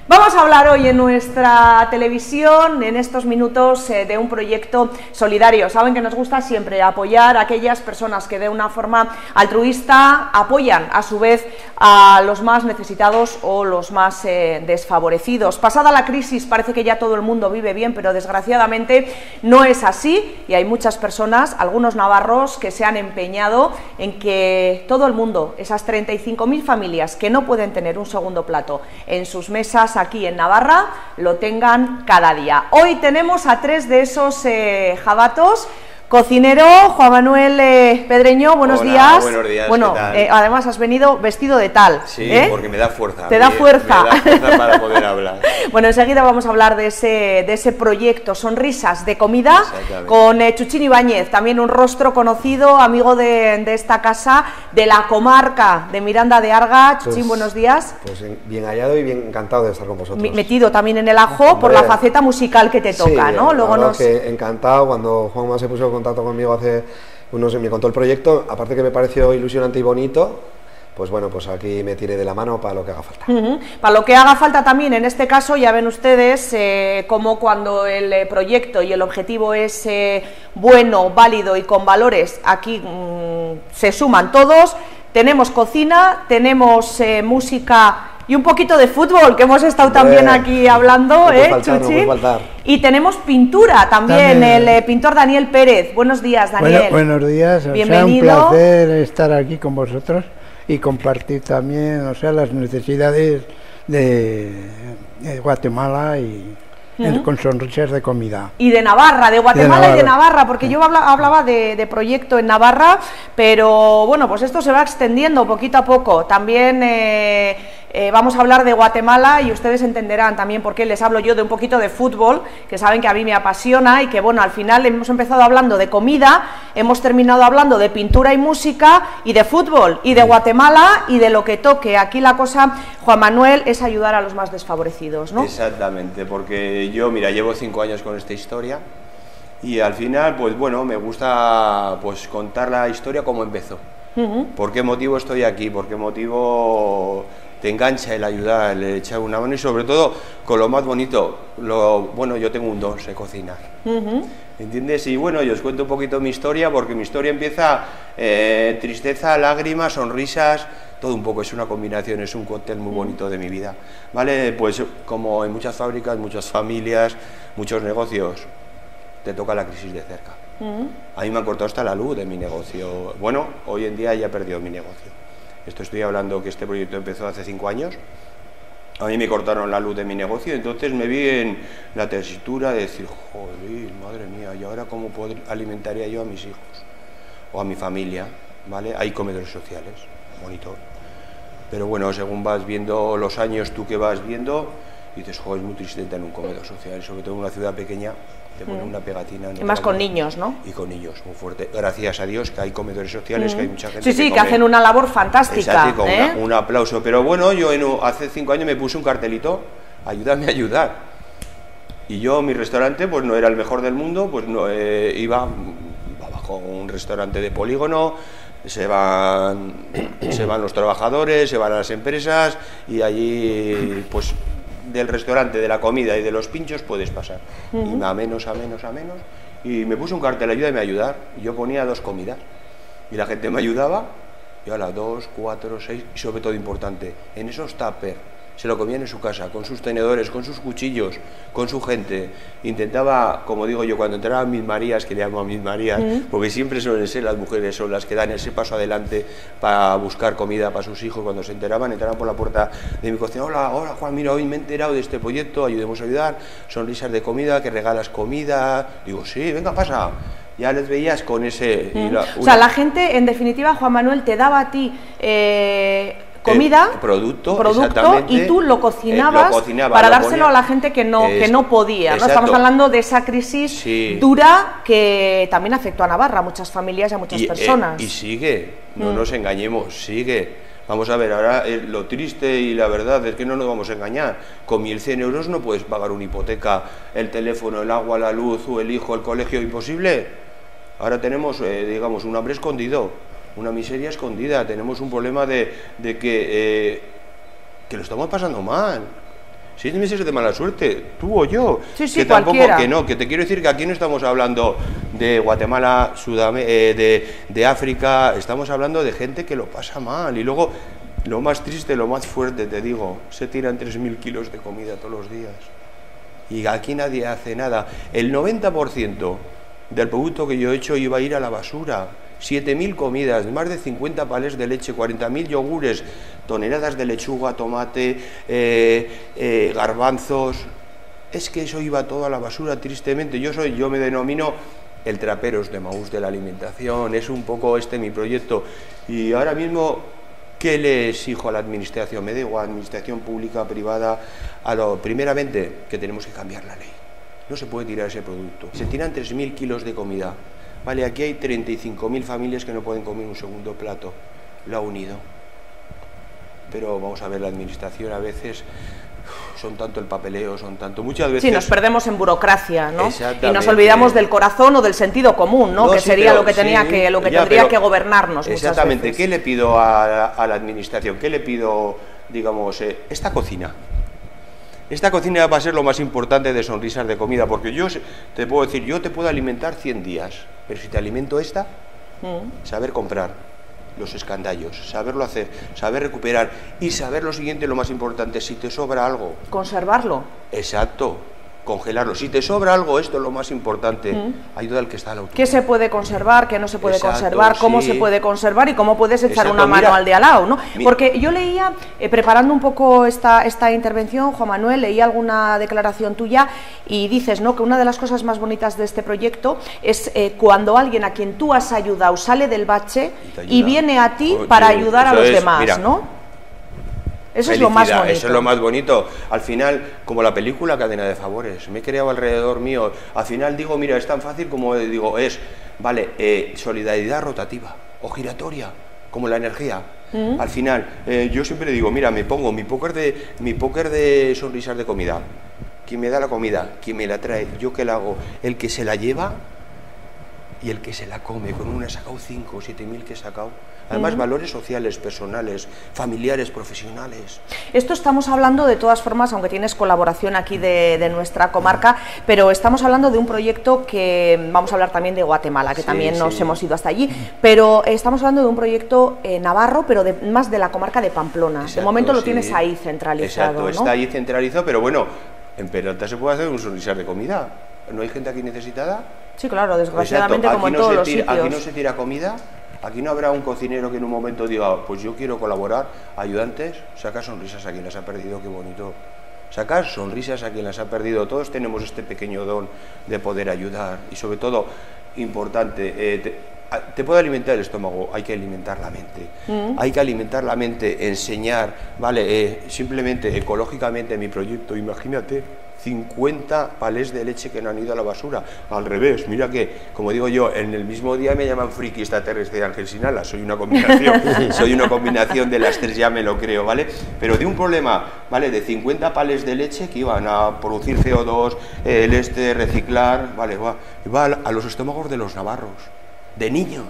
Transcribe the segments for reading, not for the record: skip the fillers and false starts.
Vamos a hablar hoy en nuestra televisión, en estos minutos, de un proyecto solidario. Saben que nos gusta siempre apoyar a aquellas personas que de una forma altruista apoyan a su vez a los más necesitados o los más desfavorecidos. Pasada la crisis parece que ya todo el mundo vive bien, pero desgraciadamente no es así y hay muchas personas, algunos navarros, que se han empeñado en que todo el mundo, esas 35.000 familias que no pueden tener un segundo plato en sus mesas aquí en Navarra, lo tengan cada día. Hoy tenemos a tres de esos jabatos. Cocinero, Juan Manuel Pedreño, buenos días. Buenos días, bueno, ¿qué tal? Además has venido vestido de tal. Sí, porque me da fuerza. Te da fuerza. Me da fuerza para poder hablar. Bueno, enseguida vamos a hablar de ese proyecto, Sonrisas de Comida, con Chuchín Ibáñez, también un rostro conocido, amigo de esta casa, de la comarca de Miranda de Arga. Chuchín, pues, buenos días. Pues bien hallado y bien encantado de estar con vosotros. Metido también en el ajo. Hombre, por la faceta musical que te toca, sí, ¿no? Luego que encantado. Cuando Juanma se puso en contacto conmigo hace unos meses, me contó el proyecto, aparte que me pareció ilusionante y bonito, pues bueno, pues aquí me tiré de la mano para lo que haga falta. Para lo que haga falta también, en este caso ya ven ustedes como cuando el proyecto y el objetivo es bueno, válido y con valores, aquí se suman todos. Tenemos cocina, tenemos música y un poquito de fútbol, que hemos estado también aquí hablando, Chuchi. Y tenemos pintura también, el pintor Daniel Pérez. Buenos días, Daniel. Buenos días, bienvenido. O sea, un placer estar aquí con vosotros y compartir también, o sea, las necesidades de Guatemala y con Sonrisas de Comida. Y de Navarra, de Guatemala y de Navarra, porque yo hablaba de proyecto en Navarra, pero bueno, pues esto se va extendiendo poquito a poco. También vamos a hablar de Guatemala y ustedes entenderán también por qué les hablo yo de un poquito de fútbol, que saben que a mí me apasiona y que bueno, al final hemos empezado hablando de comida, hemos terminado hablando de pintura y música y de fútbol y de Guatemala y de lo que toque. Aquí la cosa, Juan Manuel, es ayudar a los más desfavorecidos, ¿no? Exactamente, porque yo, mira, llevo 5 años con esta historia y al final, pues bueno, me gusta pues contar la historia como empezó. ¿Por qué motivo estoy aquí? ¿Por qué motivo te engancha el ayudar, el echar una mano y sobre todo con lo más bonito, bueno, yo tengo un don, sé cocinar, ¿entiendes? Y bueno, yo os cuento un poquito mi historia, porque mi historia empieza tristeza, lágrimas, sonrisas, todo un poco, es una combinación, es un cóctel muy bonito de mi vida, ¿vale? Pues como en muchas fábricas, muchas familias, muchos negocios, te toca la crisis de cerca. A mí me han cortado hasta la luz de mi negocio. Bueno, hoy en día ya he perdido mi negocio. Esto estoy hablando que este proyecto empezó hace 5 años. A mí me cortaron la luz de mi negocio, entonces me vi en la tesitura de decir, joder, madre mía, ¿y ahora cómo alimentaría yo a mis hijos? O a mi familia, ¿vale? Hay comedores sociales, bonito. Pero bueno, según vas viendo los años, tú que vas viendo, dices, joder, es muy triste estar en un comedor social, sobre todo en una ciudad pequeña. Te ponen una pegatina. Y más con niños, ¿no? Y con niños, muy fuerte. Gracias a Dios que hay comedores sociales, que hay mucha gente que hacen una labor fantástica. Exacto, un aplauso. Pero bueno, yo hace 5 años me puse un cartelito, ayúdame a ayudar. Y yo, mi restaurante, pues no era el mejor del mundo, pues no iba bajo un restaurante de polígono, se van los trabajadores, se van a las empresas y allí, pues del restaurante, de la comida y de los pinchos puedes pasar. Y a menos, y me puse un cartel, ayúdame a ayudar, y yo ponía 2 comidas, y la gente me ayudaba, y a las 2, 4, 6, y sobre todo importante, en esos tuppers, se lo comían en su casa, con sus tenedores, con sus cuchillos, con su gente. Intentaba, como digo yo, cuando entraban mis Marías, que le llamo a mis Marías, porque siempre suelen ser las mujeres, son las que dan ese paso adelante para buscar comida para sus hijos. Cuando se enteraban, entraban por la puerta de mi cocina, hola Juan, mira, hoy me he enterado de este proyecto, ayudemos a ayudar, Sonrisas de Comida, que regalas comida. Digo, sí, venga, pasa. Ya les veías con ese... O sea, la gente, en definitiva, Juan Manuel, te daba a ti comida, producto y tú lo cocinabas para dárselo a la gente que no podía, ¿no? Estamos hablando de esa crisis dura que también afectó a Navarra, a muchas familias y a muchas personas. Y sigue, no nos engañemos, sigue. Vamos a ver, ahora lo triste y la verdad es que no nos vamos a engañar. Con 1.100 euros no puedes pagar una hipoteca, el teléfono, el agua, la luz, o el hijo, el colegio, imposible. Ahora tenemos, digamos, un hambre escondido, una miseria escondida, tenemos un problema de que lo estamos pasando mal. 6 meses de mala suerte, tú o yo. Sí, sí, que tampoco, cualquiera. que no, que te quiero decir que aquí no estamos hablando de Guatemala, de África, estamos hablando de gente que lo pasa mal. Y luego, lo más triste, lo más fuerte, te digo, se tiran 3.000 kilos de comida todos los días. Y aquí nadie hace nada. El 90% del producto que yo he hecho iba a ir a la basura. 7.000 comidas, más de 50 palés de leche, 40.000 yogures, toneladas de lechuga, tomate, garbanzos. Es que eso iba todo a la basura, tristemente. Yo me denomino el traperos de Maús de la alimentación. Es un poco mi proyecto. Y ahora mismo, ¿qué le exijo a la administración? Me da igual, administración pública, privada. Primeramente, que tenemos que cambiar la ley. No se puede tirar ese producto. Se tiran 3.000 kilos de comida. Vale, aquí hay 35.000 familias que no pueden comer un segundo plato. Lo ha unido. Pero vamos a ver, la administración a veces son tanto el papeleo, son tanto... Muchas veces... Sí, nos perdemos en burocracia, ¿no? Exactamente. Y nos olvidamos del corazón o del sentido común, ¿no? Que sí, sería pero, lo que tenía sí, que, lo que ya, tendría pero que gobernarnos muchas exactamente, veces. ¿qué le pido a la administración? ¿Qué le pido, digamos, esta cocina? Esta cocina va a ser lo más importante de Sonrisas de Comida, porque yo te puedo decir, yo te puedo alimentar 100 días, pero si te alimento saber comprar los escandallos, saberlo hacer, saber recuperar y saber lo siguiente, lo más importante, si te sobra algo. Conservarlo. Exacto, congelarlo. Si te sobra algo, esto es lo más importante, ayuda al que está a la autoridad. ¿Qué se puede conservar, qué no se puede Exacto, conservar, cómo sí. se puede conservar y cómo puedes echar Exacto, una mano mira, al de al lado, ¿no? Porque yo leía, preparando un poco esta intervención, Juan Manuel, leí alguna declaración tuya y dices, ¿no?, que una de las cosas más bonitas de este proyecto es cuando alguien a quien tú has ayudado sale del bache y viene a ti para ayudar a los demás, mira, ¿no? Eso felicidad, es lo más bonito. Eso es lo más bonito. Al final, como la película Cadena de Favores, me he creado alrededor mío. Al final digo, mira, es tan fácil como digo, vale, solidaridad rotativa o giratoria, como la energía. Al final, yo siempre digo, mira, me pongo mi póker de Sonrisas de Comida. ¿Quién me da la comida? ¿Quién me la trae? ¿Yo qué la hago? El que se la lleva y el que se la come. Con una he sacado 5 o 7.000 que he sacado. Además, valores sociales, personales, familiares, profesionales. Esto estamos hablando, de todas formas, aunque tienes colaboración aquí de nuestra comarca, pero estamos hablando de un proyecto que, vamos a hablar también de Guatemala, que también nos hemos ido hasta allí, pero estamos hablando de un proyecto navarro, pero más de la comarca de Pamplona. Exacto, de momento lo tienes ahí centralizado. Exacto, ¿no? Está ahí centralizado, pero bueno, en Peralta se puede hacer un Sonrisas de Comida. ¿No hay gente aquí necesitada? Sí, claro, desgraciadamente, como en todos los sitios. Aquí no se tira comida. Aquí no habrá un cocinero que en un momento diga, pues yo quiero colaborar, ayudantes, saca sonrisas a quien las ha perdido, qué bonito. Sacar sonrisas a quien las ha perdido. Todos tenemos este pequeño don de poder ayudar y sobre todo, importante, te puede alimentar el estómago, hay que alimentar la mente. Hay que alimentar la mente, enseñar, vale, simplemente ecológicamente mi proyecto, imagínate. 50 palés de leche que no han ido a la basura. Al revés, mira que, como digo yo, en el mismo día me llaman friki extraterrestre de Ángel Sinala. Soy una combinación de las tres, ya me lo creo, ¿vale? Pero de un problema, ¿vale?, de 50 palés de leche que iban a producir CO2, reciclar, ¿vale? Va a los estómagos de los navarros. De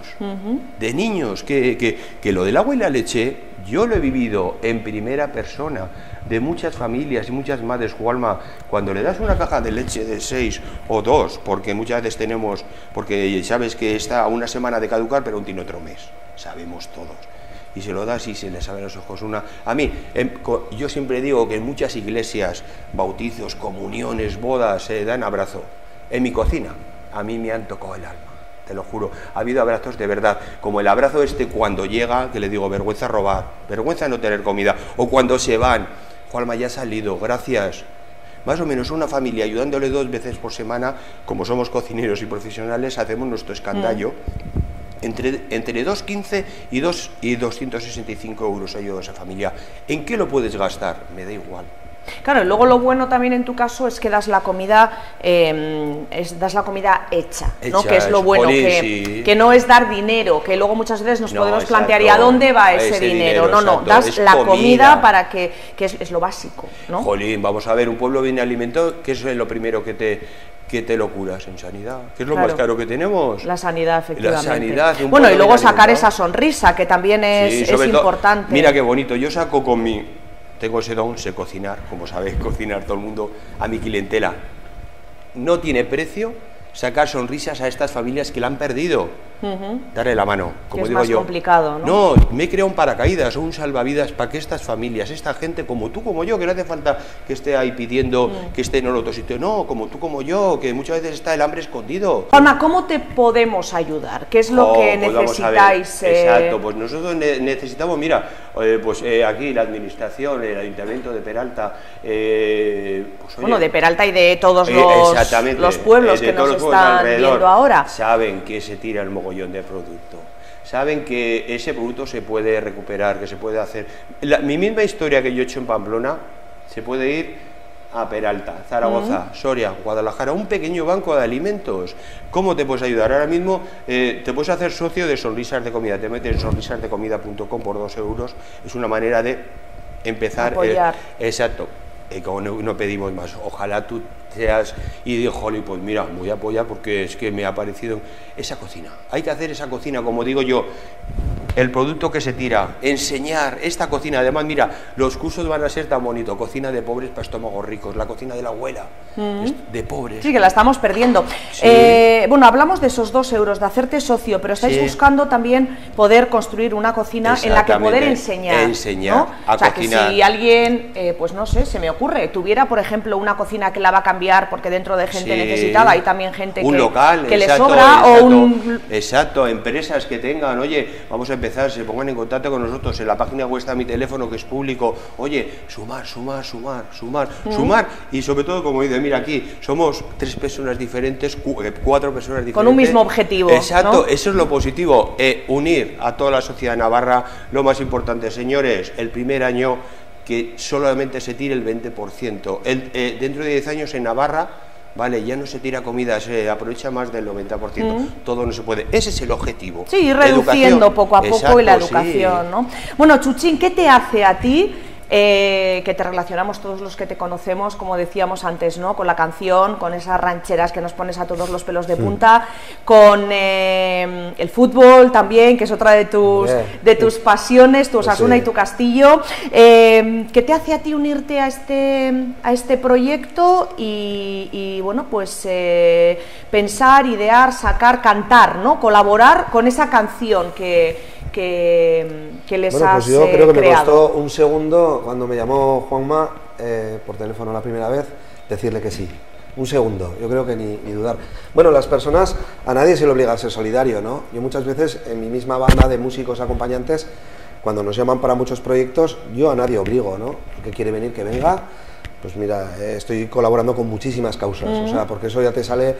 niños, que lo del agua y la leche, yo lo he vivido en primera persona, de muchas familias y muchas madres. Juanma, cuando le das una caja de leche de 6 o 2, porque muchas veces tenemos, porque sabes que está a una semana de caducar, pero tiene otro mes, sabemos todos, y se lo das y se les abren los ojos. A mí, yo siempre digo que en muchas iglesias, bautizos, comuniones, bodas, dan abrazo. En mi cocina, a mí me han tocado el alma. Te lo juro, ha habido abrazos de verdad, como el abrazo cuando llega, que le digo, vergüenza robar, vergüenza no tener comida, o cuando se van, Juanma, ya ha salido, gracias. Más o menos una familia ayudándole 2 veces por semana, como somos cocineros y profesionales, hacemos nuestro escandallo, entre 2,15 y 265 euros ayuda a esa familia. ¿En qué lo puedes gastar? Me da igual. Claro, y luego lo bueno también en tu caso es que das la comida, hecha, ¿no? Que es lo bueno, que no es dar dinero, que luego muchas veces nos podemos plantear, ¿y a dónde va ese dinero? No, exacto, das la comida para que es lo básico, ¿no? Jolín, vamos a ver, un pueblo bien alimentado, ¿qué es lo primero que te lo curas? En sanidad, ¿qué es lo más caro que tenemos? La sanidad, efectivamente. La sanidad. Bueno, y luego sacar esa sonrisa, que también es importante. Mira qué bonito, yo saco con tengo ese don, sé cocinar, como sabe cocinar todo el mundo, a mi clientela. No tiene precio sacar sonrisas a estas familias que la han perdido. Darle la mano, como que digo es más yo. complicado, ¿no? No, me he creado un paracaídas o un salvavidas para que estas familias, esta gente como tú, como yo, que no hace falta que esté ahí pidiendo que esté en el otro sitio, no, como tú, como yo, que muchas veces está el hambre escondido. Juanma, ¿cómo te podemos ayudar? ¿Qué es lo que pues vamos a ver. necesitáis? Exacto, pues nosotros necesitamos, mira, aquí la administración, el Ayuntamiento de Peralta, pues, oye, bueno, de Peralta y de todos los pueblos que nos están viendo ahora. Saben que se tira el mogollón de producto. Saben que ese producto se puede recuperar, que se puede hacer. Mi misma historia que yo he hecho en Pamplona se puede ir a Peralta, Zaragoza, Soria, Guadalajara, un pequeño banco de alimentos. ¿Cómo te puedes ayudar? Ahora mismo te puedes hacer socio de Sonrisas de Comida. Te metes en sonrisasdecomida.com por 2 euros. Es una manera de empezar. Apoyar. Exacto. Como no pedimos más, ojalá tú seas y digo, jolly, pues mira, voy a apoyar porque es que me ha parecido esa cocina. Hay que hacer esa cocina, como digo yo, el producto que se tira, enseñar esta cocina. Además, mira, los cursos van a ser tan bonitos, cocina de pobres para estómagos ricos, la cocina de la abuela, de pobres. Sí, que la estamos perdiendo. Sí. Bueno, hablamos de esos 2 euros, de hacerte socio, pero estáis buscando también poder construir una cocina en la que poder enseñar, ¿no? A o sea, cocinar. Que si alguien, pues no sé, se me ocurre, tuviera, por ejemplo, una cocina que la va a cambiar porque dentro de gente necesitada hay también gente un local, que exacto, le sobra, exacto, o un... Exacto, empresas que tengan, oye, vamos a empezar, se pongan en contacto con nosotros, en la página web está mi teléfono que es público, oye, sumar, y sobre todo, como dice, mira aquí, somos 3 personas diferentes, 4 personas diferentes. Con un mismo objetivo. Exacto, ¿no? Eso es lo positivo, unir a toda la sociedad de Navarra, lo más importante, señores, el primer año que solamente se tire el 20%. Dentro de 10 años en Navarra, vale, ya no se tira comida, se aprovecha más del 90%. Todo no se puede. Ese es el objetivo. Sí, ir reduciendo poco a poco. Exacto, y la educación, sí. ¿no? Bueno, Chuchín, ¿qué te hace a ti? Que te relacionamos todos los que te conocemos, como decíamos antes, ¿no? Con la canción, con esas rancheras que nos pones a todos los pelos de punta, con el fútbol también, que es otra de tus pasiones, tu Osasuna y tu Castillo. ¿Qué te hace a ti unirte a este proyecto y bueno, pues pensar, idear, sacar, cantar, ¿no? Colaborar con esa canción que les has pues yo creo que creado. me costó un segundo cuando me llamó Juanma por teléfono la primera vez decirle que sí. Un segundo, yo creo que ni dudar. Bueno, las personas, a nadie se le obliga a ser solidario, ¿no? Yo muchas veces en mi misma banda de músicos acompañantes, cuando nos llaman para muchos proyectos, yo a nadie obligo, ¿no? El que quiere venir, que venga. Pues mira, estoy colaborando con muchísimas causas, o sea, porque eso ya te sale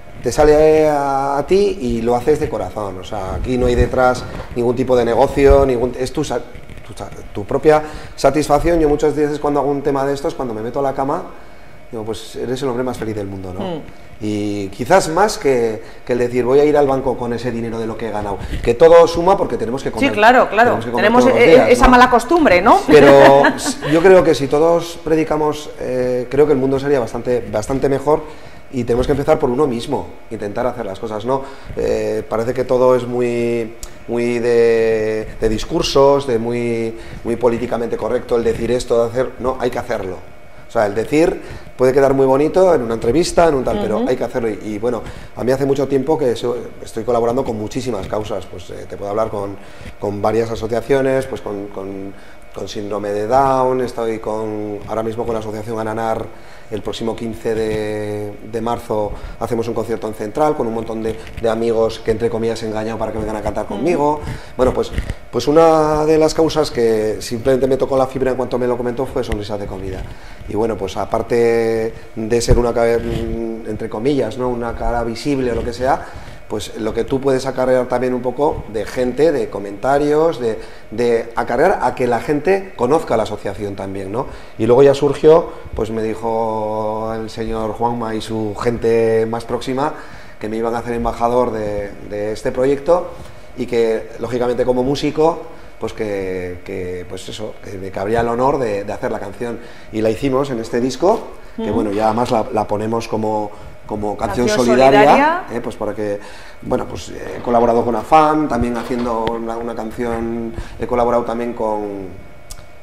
a ti y lo haces de corazón. O sea, aquí no hay detrás ningún tipo de negocio, es tu propia satisfacción. Yo muchas veces cuando hago un tema de estos, cuando me meto a la cama, digo, pues eres el hombre más feliz del mundo, ¿no? Y quizás más que el decir voy a ir al banco con ese dinero de lo que he ganado, que todo suma porque tenemos que comer. Sí, claro, tenemos esa mala costumbre, ¿no? Pero yo creo que si todos predicamos, creo que el mundo sería bastante mejor. Y tenemos que empezar por uno mismo, intentar hacer las cosas, ¿no? Parece que todo es muy de discursos, de muy políticamente correcto el decir esto, de hacer... No, hay que hacerlo. O sea, el decir puede quedar muy bonito en una entrevista, en un tal, pero hay que hacerlo. Y bueno, a mí hace mucho tiempo que estoy colaborando con muchísimas causas. Pues te puedo hablar con varias asociaciones, pues con síndrome de Down, estoy ahora mismo con la asociación Ananar. El próximo 15 de marzo hacemos un concierto en Central con un montón de amigos que entre comillas he engañado para que vengan a cantar conmigo. Bueno, pues una de las causas que simplemente me tocó la fibra en cuanto me lo comentó fue Sonrisas de Comida. Y bueno, pues aparte de ser una cara, entre comillas, ¿no? Una cara visible o lo que sea, pues lo que tú puedes acarrear también un poco de gente, de comentarios, de acarrear a que la gente conozca la asociación también, ¿no? Y luego ya surgió, pues me dijo el señor Juanma y su gente más próxima que me iban a hacer embajador de este proyecto y que, lógicamente, como músico, pues pues eso, me cabría el honor de hacer la canción. Y la hicimos en este disco, que bueno, ya además la ponemos como canción solidaria, pues para que, bueno, pues he colaborado con Afán, también haciendo una canción, he colaborado también con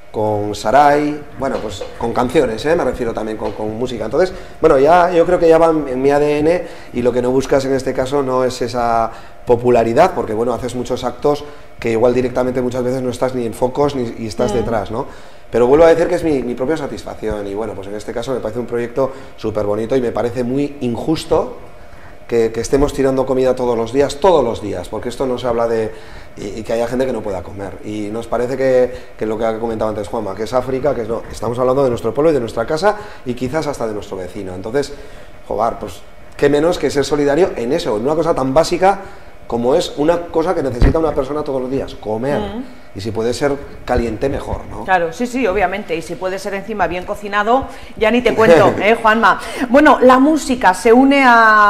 con Sarai, bueno, pues con canciones, me refiero también con música. Entonces, bueno, ya yo creo que ya va en mi ADN, y lo que no buscas en este caso no es esa popularidad, porque bueno, haces muchos actos que igual directamente muchas veces no estás ni en focos y estás detrás, ¿no? Pero vuelvo a decir que es mi propia satisfacción, y bueno, pues en este caso me parece un proyecto súper bonito, y me parece muy injusto que estemos tirando comida todos los días, porque esto no se habla de y que haya gente que no pueda comer, y nos parece que lo que ha comentado antes Juanma, que es África, que es no, estamos hablando de nuestro pueblo y de nuestra casa, y quizás hasta de nuestro vecino. Entonces, joder, pues qué menos que ser solidario en eso, en una cosa tan básica como es una cosa que necesita una persona todos los días, comer. Y si puede ser caliente, mejor, ¿no? Claro, sí, sí, obviamente, y si puede ser encima bien cocinado, ya ni te cuento, Juanma. Bueno, la música se une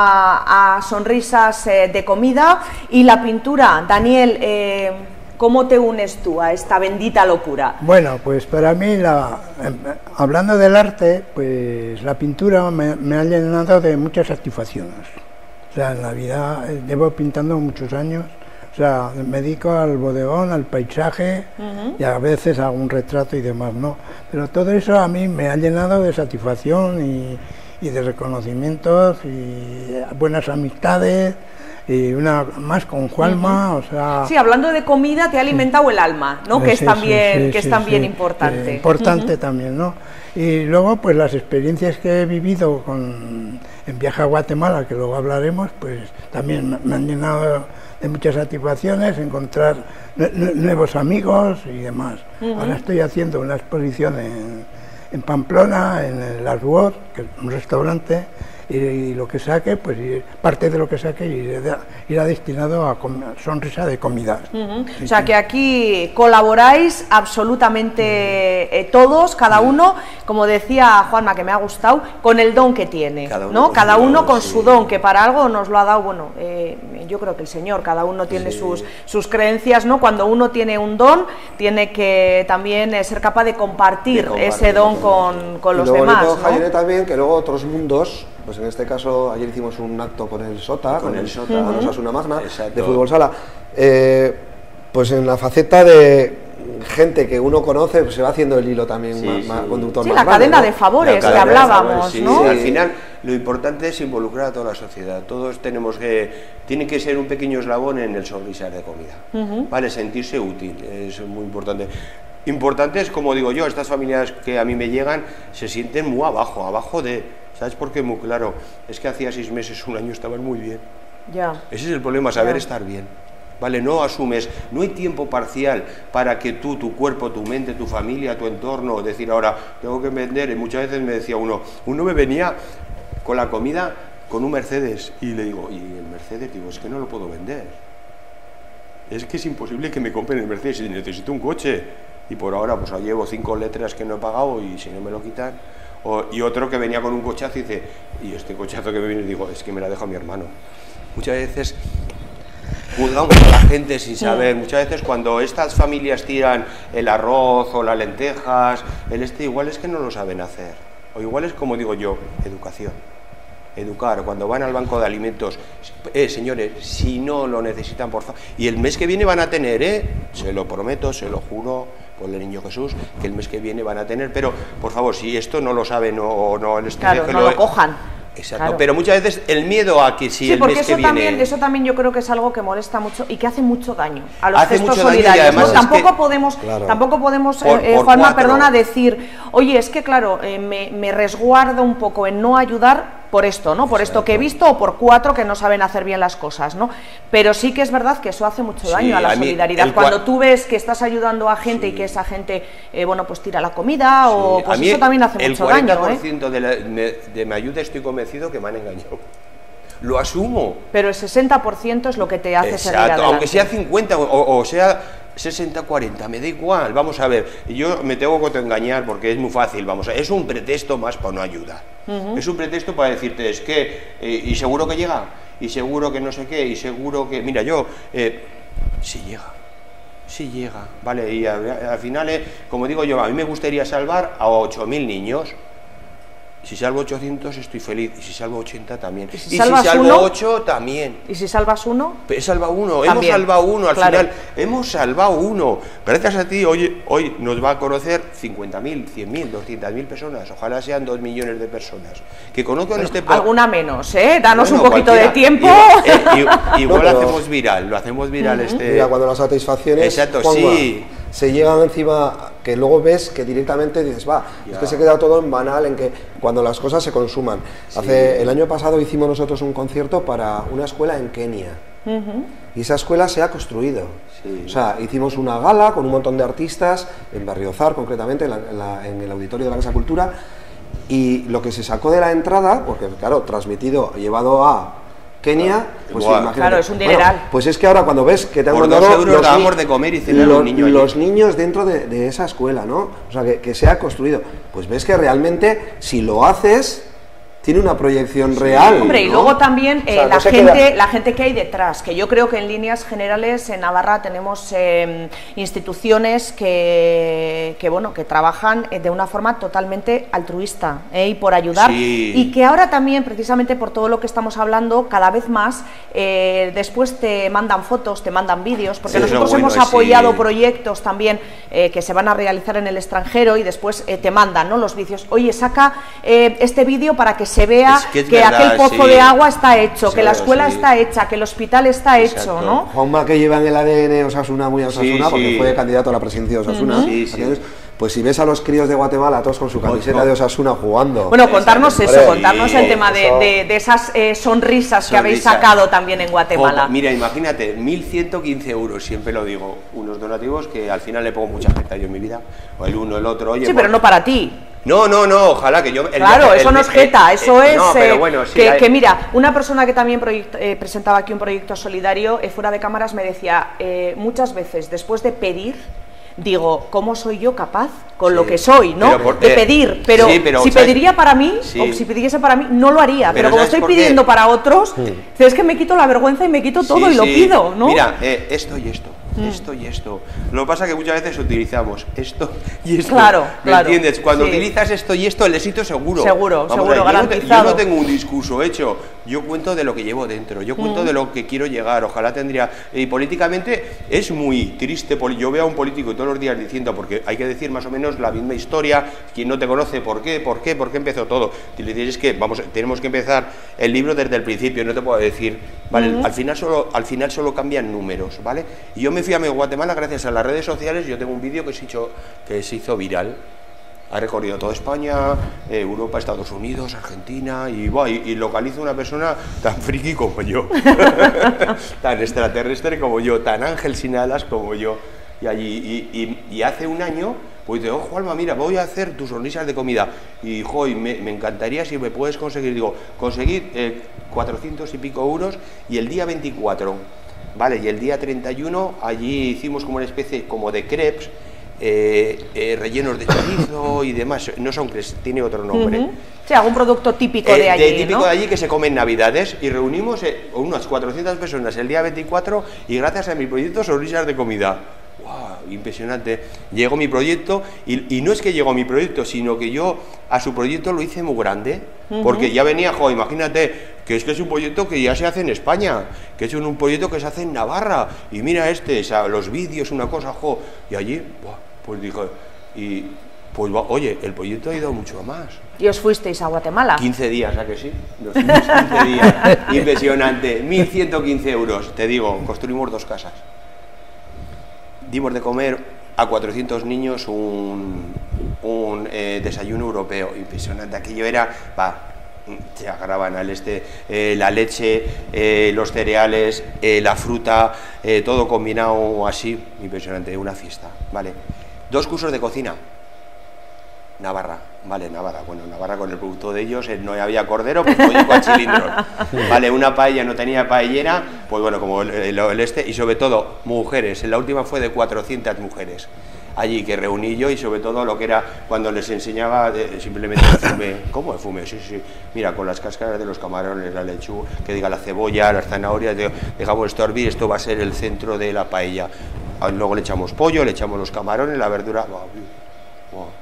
a sonrisas de comida, y la pintura. Daniel, ¿cómo te unes tú a esta bendita locura? Bueno, pues para mí, hablando del arte, pues la pintura me ha llenado de muchas satisfacciones. O sea, en la vida llevo pintando muchos años. O sea, me dedico al bodegón, al paisaje, y a veces hago un retrato y demás, ¿no? Pero todo eso a mí me ha llenado de satisfacción y de reconocimientos y buenas amistades, y una más con Juanma, o sea... Sí, hablando de comida, te ha alimentado el alma, ¿no? Que es también, importante. Importante también, ¿no? Y luego, pues las experiencias que he vivido en viaje a Guatemala, que luego hablaremos, pues también me han llenado de muchas satisfacciones, encontrar nuevos amigos y demás. Ahora estoy haciendo una exposición en Pamplona, en el Asword, que es un restaurante, y lo que saque, pues parte de lo que saque irá destinado a sonrisa de comida. O sea, que aquí colaboráis absolutamente todos, cada uno, como decía Juanma, que me ha gustado, con el don que tiene, ¿no? Cada uno con su don, que para algo nos lo ha dado, bueno, yo creo que el Señor, cada uno tiene sus creencias, ¿no? Cuando uno tiene un don, tiene que también ser capaz de compartir ese don con los demás, ¿no? Jaime, también, que luego otros mundos, pues en este caso ayer hicimos un acto con el Sota, con el Osasuna Magna, de fútbol sala, pues en la faceta de gente que uno conoce, pues se va haciendo el hilo también más conductor. Sí, más la cadena, ¿no? de favores que hablábamos, ¿no? Sí, al final lo importante es involucrar a toda la sociedad. Todos tiene que ser un pequeño eslabón en el sonrisar de comida, ¿vale? Sentirse útil, es muy importante. Importante es, como digo yo, estas familias que a mí me llegan se sienten muy abajo de... ¿Sabes por qué? Muy claro, es que hacía 6 meses, un año estaban muy bien. Ya. Ese es el problema, saber estar bien. ¿Vale? No asumes, no hay tiempo parcial para que tú, tu cuerpo, tu mente, tu familia, tu entorno, decir ahora, tengo que vender, y muchas veces me decía uno me venía con la comida con un Mercedes, y le digo, ¿y el Mercedes? Digo, es que no lo puedo vender. Es que es imposible que me compren el Mercedes, y necesito un coche. Y por ahora, pues llevo 5 letras que no he pagado, y si no me lo quitan... y otro que venía con un cochazo y dice, y este cochazo que me viene, digo, es que me la dejo a mi hermano. Muchas veces juzgamos a la gente sin saber, muchas veces cuando estas familias tiran el arroz o las lentejas, igual es que no lo saben hacer, o igual es como digo yo, educación. Educar, cuando van al banco de alimentos, señores, si no lo necesitan, por favor, y el mes que viene van a tener, se lo prometo, se lo juro, por el niño Jesús, que el mes que viene van a tener, pero por favor, si esto no lo saben o no les claro, no lo cojan. Exacto, claro. Pero muchas veces el miedo a que si el mes que viene... eso también yo creo que es algo que molesta mucho y que hace mucho daño a los hace gestos mucho solidarios. Daño, ¿no? Tampoco podemos, Juanma, perdona, decir, oye, es que claro, me resguardo un poco en no ayudar por esto, ¿no? Por esto que he visto, o por 4 que no saben hacer bien las cosas, ¿no? Pero sí que es verdad que eso hace mucho daño a la solidaridad. Cuando tú ves que estás ayudando a gente y que esa gente, bueno, pues tira la comida, o pues eso también hace mucho daño, ¿eh? El 40% de mi ayuda estoy convencido que me han engañado. Lo asumo. Pero el 60% es lo que te hace seguir adelante. Aunque sea 50 o sea 60-40, me da igual. Vamos a ver, yo me tengo que engañar porque es muy fácil, es un pretexto más para no ayudar. Es un pretexto para decirte, es que, y seguro que llega, y seguro que no sé qué, y seguro que... Mira, yo, sí llega, ¿vale? Y al final, como digo yo, a mí me gustaría salvar a 8.000 niños. Si salvo 800 estoy feliz, y si salvo 80 también. Y si si salvas salvo uno, 8 también. ¿Y si salvas uno? He salvado uno, También. hemos salvado uno, al Claro. final hemos salvado uno. Gracias a ti, hoy nos va a conocer 50.000, 100.000, 200.000 personas. Ojalá sean 2 millones de personas que conozcan este programa. Alguna menos, ¿eh? Danos Bueno, un poquito de cualquiera. tiempo. Igual No, pero- lo hacemos viral este. Mira, cuando las satisfacciones Exacto, Juanma, sí. se llegan encima, que luego ves que directamente dices, va, es que se queda todo en banal, en que cuando las cosas se consuman. El año pasado hicimos nosotros un concierto para una escuela en Kenia. Y esa escuela se ha construido. Sí. O sea, hicimos una gala con un montón de artistas, en Berriozar concretamente, en el auditorio de la Casa Cultura, y lo que se sacó de la entrada, porque claro, transmitido, llevado a Kenia, pues Igual. imagínate. Claro, es un dineral. Bueno, pues es que ahora cuando ves que te han Por mandado 2 euros los dábamos ni- de comer y cenar a un niño allí. los niños dentro de esa escuela, ¿no? O sea, que se ha construido. Pues ves que realmente, si lo haces, tiene una proyección real. Hombre, y ¿no? luego también O sea, la no se gente queda- la gente que hay detrás, que yo creo que en líneas generales en Navarra tenemos instituciones que bueno, que trabajan de una forma totalmente altruista y por ayudar, Sí. y que ahora también, precisamente por todo lo que estamos hablando, cada vez más después te mandan fotos, te mandan vídeos, porque Sí, eso nosotros bueno, hemos sí. apoyado proyectos también que se van a realizar en el extranjero y después te mandan, ¿no?, los vídeos. Oye, saca este vídeo para que se vea Es que verdad, aquel pozo sí. de agua está hecho, que la Claro, escuela sí. está hecha, que el hospital está Exacto. hecho, ¿no? Juanma, que lleva en el ADN Osasuna, muy a Osasuna, Sí, porque sí. fue candidato a la presidencia de Osasuna. Sí, sí. ¿entiendes? Pues si ves a los críos de Guatemala, todos con su camiseta no. de Osasuna jugando. Bueno, contarnos Hombre, eso, contarnos el sí, tema eso. de esas sonrisas que habéis Sonrisas. sacado también en Guatemala. Mira, imagínate, 1.115 euros, siempre lo digo, unos donativos que al final le pongo mucha gente yo en mi vida, o el uno, el otro, oye. Sí, pero no para ti. No, ojalá que yo... Claro, eso no es jeta, eso es no, pero bueno, sí, que mira, una persona que también presentaba aquí un proyecto solidario, fuera de cámaras, me decía, muchas veces después de pedir, digo, ¿cómo soy yo capaz con lo que soy, ¿no? De pedir, pero, sí, pero si ¿sabes? pediría para mí, Sí. o si pidiese para mí, no lo haría, pero como ¿sabes estoy por qué? pidiendo para otros, es que me quito la vergüenza y me quito todo Sí, y lo sí. pido, ¿no? Mira, esto y esto, esto y esto. Lo que pasa es que muchas veces utilizamos esto y esto. Claro, ¿Me claro. entiendes? Cuando Sí. utilizas esto y esto, el éxito es seguro. Seguro, Vamos seguro, a ver, yo garantizado. no tengo un discurso hecho, yo cuento de lo que llevo dentro, yo cuento de lo que quiero llegar, ojalá tendría... Y políticamente es muy triste, yo veo a un político todos los días diciendo, porque hay que decir más o menos la misma historia, quien no te conoce, ¿por qué empezó todo? Y le dices que tenemos que empezar el libro desde el principio, no te puedo decir, ¿vale? Al final solo cambian números, ¿vale? Y yo me fui a Guatemala gracias a las redes sociales, yo tengo un vídeo que se hizo viral. Ha recorrido toda España, Europa, Estados Unidos, Argentina, y localizo una persona tan friki como yo, tan extraterrestre como yo, tan ángel sin alas como yo. Y allí, y hace un año, pues digo, Juanma, mira, voy a hacer tus sonrisas de comida. Y, me encantaría si me puedes conseguir, conseguir 400 y pico euros, y el día 24, ¿vale? Y el día 31, allí hicimos como una especie como de crepes, rellenos de chorizo y demás, no son crepes, tiene otro nombre. Sí, algún producto típico de allí, típico ¿no? de allí que se come en Navidades, y reunimos unas 400 personas el día 24, y gracias a mi proyecto Sonrisas de Comida. ¡Wow! Impresionante. Llegó mi proyecto, y no es que llegó mi proyecto, sino que yo a su proyecto lo hice muy grande, porque ya venía, imagínate, que es un proyecto que ya se hace en España, que es un proyecto que se hace en Navarra, y mira los vídeos, una cosa, y allí, pues dije, oye, el proyecto ha ido mucho más. Y os fuisteis a Guatemala. 15 días, ¿a que sí? Nos fuimos 15 días. Impresionante. 1.115 euros, te digo, construimos 2 casas. Dimos de comer a 400 niños un desayuno europeo. Impresionante. Aquello era, se agarraban la leche, los cereales, la fruta, todo combinado así. Impresionante, una fiesta, ¿vale? 2 cursos de cocina. Navarra, vale, Navarra. Bueno, Navarra con el producto de ellos, no había cordero, pues pollo a cilindros. Vale, una paella no tenía paellera, pues bueno, como y sobre todo mujeres. La última fue de 400 mujeres allí que reuní yo, y sobre todo lo que era cuando les enseñaba simplemente el fume. ¿Cómo el fume? Sí. Mira, con las cáscaras de los camarones, la lechuga, que diga la cebolla, las zanahorias, dejamos esto hervir, esto va a ser el centro de la paella. Luego le echamos pollo, le echamos los camarones, la verdura.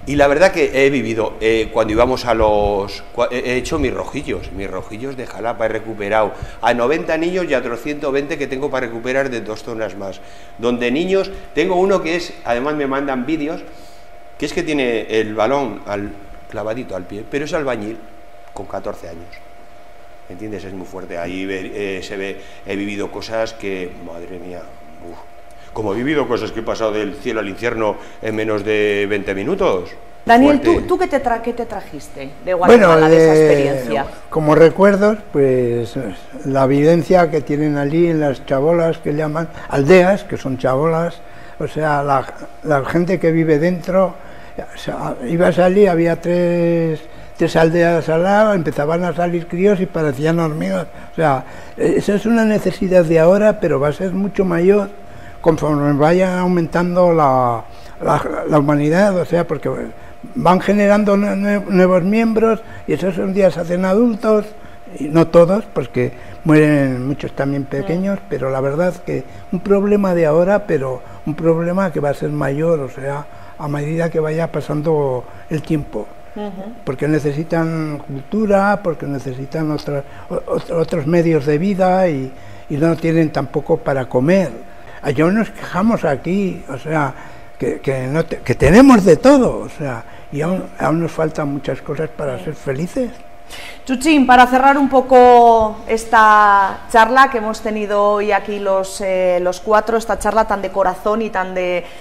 Y la verdad que he vivido, cuando íbamos a he hecho mis rojillos de Jalapa, he recuperado a 90 niños y a otros 120 que tengo para recuperar de 2 zonas más. Donde niños, tengo uno que es, además me mandan vídeos, que es que tiene el balón clavadito al pie, pero es albañil con 14 años. ¿Entiendes? Es muy fuerte. Ahí se ve, he vivido cosas que, madre mía, como he vivido cosas que he pasado del cielo al infierno en menos de 20 minutos. Daniel, ¿tú qué te trajiste de Guatemala, de esa experiencia? Como recuerdos, pues la vivencia que tienen allí en las chabolas, que llaman aldeas, que son chabolas, o sea, la gente que vive dentro, o sea, ibas allí, había tres aldeas al lado, empezaban a salir críos y parecían hormigas. O sea, esa es una necesidad de ahora, pero va a ser mucho mayor conforme vaya aumentando la humanidad, o sea, porque van generando nuevos miembros y esos un día se hacen adultos, y no todos, porque mueren muchos también pequeños, pero la verdad que un problema de ahora, pero un problema que va a ser mayor, o sea, a medida que vaya pasando el tiempo. Porque necesitan cultura, porque necesitan otros medios de vida y no tienen tampoco para comer. Yo nos quejamos aquí, o sea, que tenemos de todo, o sea, y aún nos faltan muchas cosas para ser felices. Chuchín, para cerrar un poco esta charla que hemos tenido hoy aquí los 4, esta charla tan de corazón y tan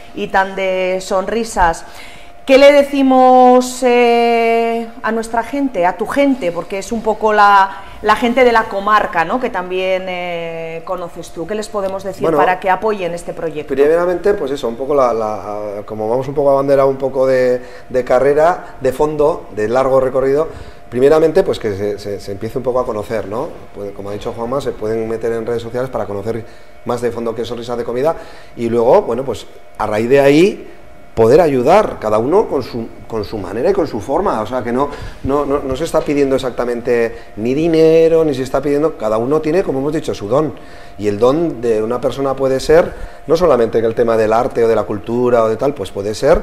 de sonrisas, ¿qué le decimos a nuestra gente, a tu gente? Porque es un poco la gente de la comarca, ¿no?, que también conoces tú. ¿Qué les podemos decir para que apoyen este proyecto? Primeramente, pues eso, un poco como vamos un poco a bandera, un poco de carrera, de fondo, de largo recorrido. Primeramente, pues que se empiece un poco a conocer, ¿no? Como ha dicho Juanma, se pueden meter en redes sociales para conocer más de fondo qué es Sonrisas de Comida, y luego, bueno, pues a raíz de ahí poder ayudar, cada uno con su manera y con su forma. O sea, que no se está pidiendo exactamente ni dinero, ni se está pidiendo, cada uno tiene, como hemos dicho, su don, y el don de una persona puede ser, no solamente el tema del arte o de la cultura o de tal, pues puede ser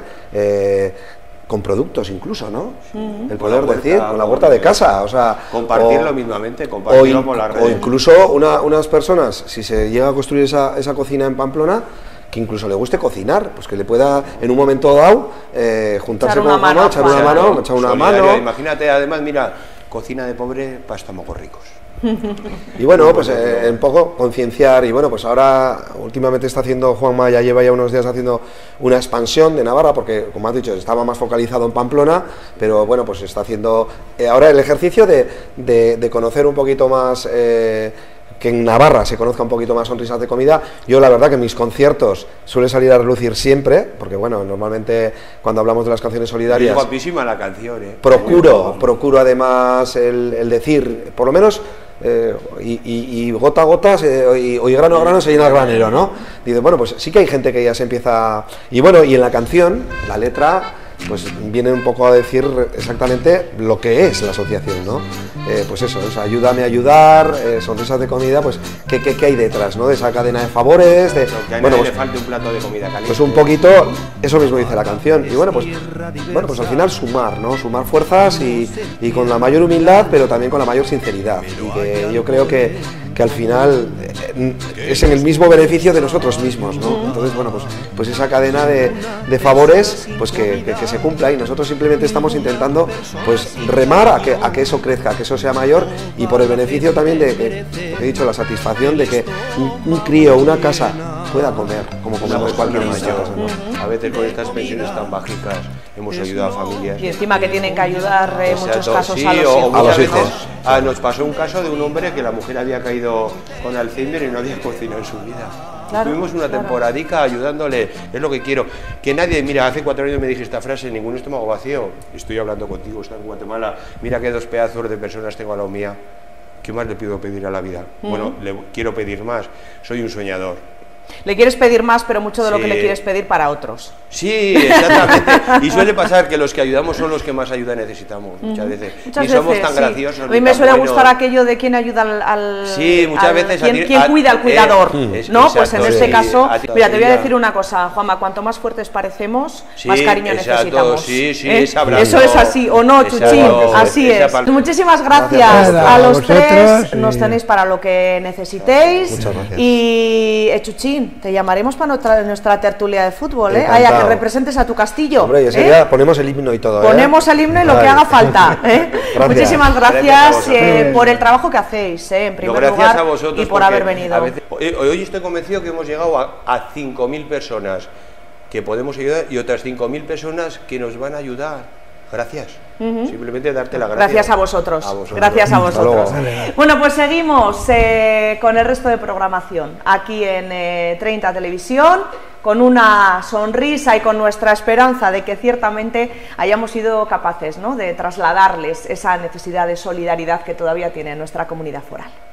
con productos incluso, ¿no? El poder decir, con la huerta de casa, o sea, compartirlo mismamente, compartirlo con las redes. O incluso unas personas, si se llega a construir esa cocina en Pamplona, que incluso le guste cocinar, pues que le pueda en un momento dado juntarse con Juanma, echar una mano. Imagínate, además, mira, cocina de pobre para estómagos ricos. Y bueno, pues un poco concienciar, y bueno, pues ahora últimamente está haciendo, Juanma ya lleva unos días haciendo una expansión de Navarra, porque como has dicho, estaba más focalizado en Pamplona, pero bueno, pues está haciendo ahora el ejercicio de conocer un poquito más, que en Navarra se conozca un poquito más Sonrisas de Comida. Yo la verdad que en mis conciertos suele salir a relucir siempre, porque bueno, normalmente cuando hablamos de las canciones solidarias... Es guapísima la canción, Procuro además el decir, por lo menos... y gota a gota y grano a grano se llena el granero, ¿no? Dice, bueno, pues sí que hay gente que ya se empieza... Y bueno, y en la canción, la letra, pues viene un poco a decir exactamente lo que es la asociación, ¿no? Pues eso, o sea, ayúdame a ayudar, Sonrisas de Comida, pues ¿qué hay detrás, ¿no? De esa cadena de favores, de... Que a nadie le falte un plato de comida caliente. Pues un poquito, eso mismo dice la canción. Y bueno, pues al final sumar, ¿no? Sumar fuerzas y con la mayor humildad, pero también con la mayor sinceridad. Y que yo creo que al final es en el mismo beneficio de nosotros mismos, ¿no? Entonces, bueno, pues esa cadena de favores, pues que se cumpla, y nosotros simplemente estamos intentando, pues remar a que eso crezca, a que eso sea mayor, y por el beneficio también de, he dicho, la satisfacción de que un crío, una casa pueda comer, como comemos cualquier mayor, ¿no? A veces con estas pensiones tan bágicas hemos ayudado a familias. Y encima que tienen que ayudar en muchos casos sí, a los hijos. Nos pasó un caso de un hombre que la mujer había caído con Alzheimer y no había cocinado en su vida. Claro, tuvimos una temporadica ayudándole, es lo que quiero. Que nadie, mira, hace 4 años me dije esta frase, ningún estómago vacío. Estoy hablando contigo, está en Guatemala, mira que 2 pedazos de personas tengo a la mía. ¿Qué más le pido pedir a la vida? Bueno, le quiero pedir más, soy un soñador. Le quieres pedir más, pero mucho de lo Sí. que le quieres pedir para otros. Sí, exactamente. Y suele pasar que los que ayudamos son los que más ayuda necesitamos, muchas veces. Muchas Ni somos veces, tan sí. graciosos. A ni mí me tan suele buenos. gustar aquello de quién ayuda al Sí, muchas veces quién cuida al cuidador, ¿no? Pues en exacto, este sí. caso, A ti- mira, te voy a ya. decir una cosa, Juanma, cuanto más fuertes parecemos, Sí, más cariño exacto, necesitamos. sí, sí, ¿eh? esa hablando. Eso es así, ¿o no, Exacto, Chuchín? Así esa es. palabra. Muchísimas gracias Gracias a los vosotros, tres, y- nos tenéis para lo que necesitéis. Muchas gracias. Y, Chuchín, te llamaremos para nuestra tertulia de fútbol, ¿eh? Encantado. A que representes a tu castillo. Hombre, y ese ¿eh? día ponemos el himno y todo. Ponemos el himno y lo que Ay. haga falta. ¿eh? Gracias. Muchísimas Gracias a gracias vosotros. por el trabajo que hacéis, en No, primer gracias lugar, a vosotros y por porque haber venido. a veces- hoy estoy convencido que hemos llegado a 5.000 personas que podemos ayudar y otras 5.000 personas que nos van a ayudar. Gracias. Simplemente darte las gracias. Gracias a vosotros. A vosotros. Gracias a Hasta vosotros. luego. Bueno, pues seguimos con el resto de programación aquí en 30 Televisión, con una sonrisa y con nuestra esperanza de que ciertamente hayamos sido capaces, ¿no?, de trasladarles esa necesidad de solidaridad que todavía tiene nuestra comunidad foral.